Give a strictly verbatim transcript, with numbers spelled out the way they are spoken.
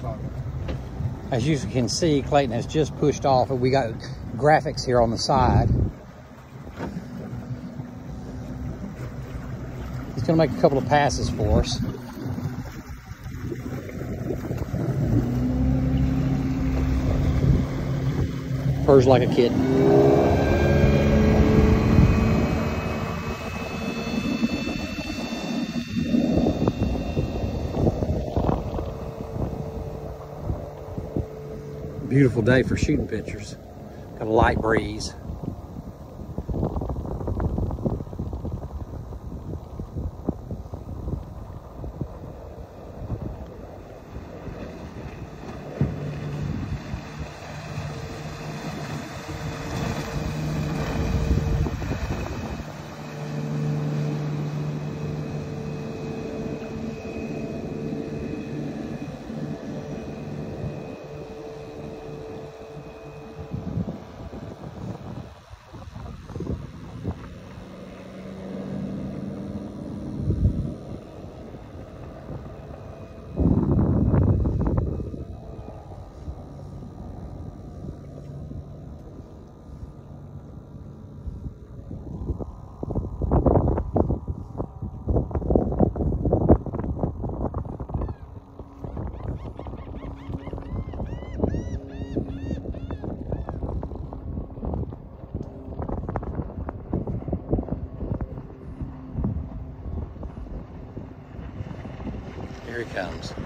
As you can see, Clayton has just pushed off, and we got graphics here on the side. He's gonna make a couple of passes for us. Purrs like a kitten. Beautiful day for shooting pictures. Got a light breeze. Here he comes.